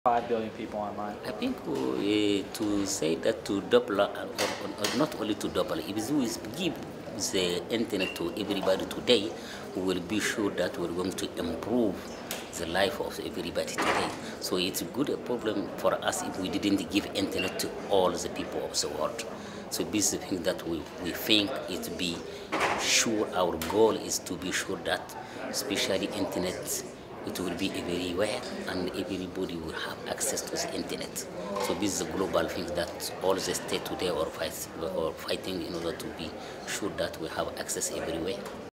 5 billion people online. I think to say that to double, or not only to double, if we give the internet to everybody today, we will be sure that we're going to improve the life of everybody today. So it's a good problem for us if we didn't give internet to all the people of the world. So this is the thing that we think it be sure, our goal is to be sure that especially internet, it will be everywhere and everybody will have access to the internet. So this is a global thing that all the states today are fighting in order to be sure that we have access everywhere.